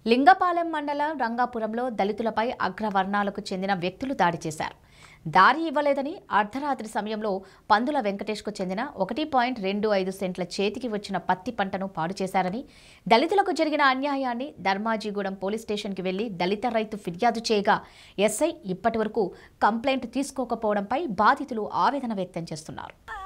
లింగపాలెం మండలం రంగాపురంలో దళితులపై అగ్రవర్ణాలకు చెందిన వ్యక్తులు దాడి చేశారు. దారి ఇవ్వలేదని అర్ధరాత్రి సమయంలో పందుల వెంకటేష్కు చెందిన 1.25 సెంట్ల చేతికి వచ్చిన పత్తి పంటను పాడు చేశారని, దళితులకు జరిగిన అన్యాయాన్ని ధర్మాజీగూడెం పోలీస్ స్టేషన్కి వెళ్లి దళిత రైతు ఫిర్యాదు చేయగా ఎస్ఐ ఇప్పటివరకు కంప్లైంట్ తీసుకోకపోవడంపై బాధితులు ఆవేదన వ్యక్తం చేస్తున్నారు.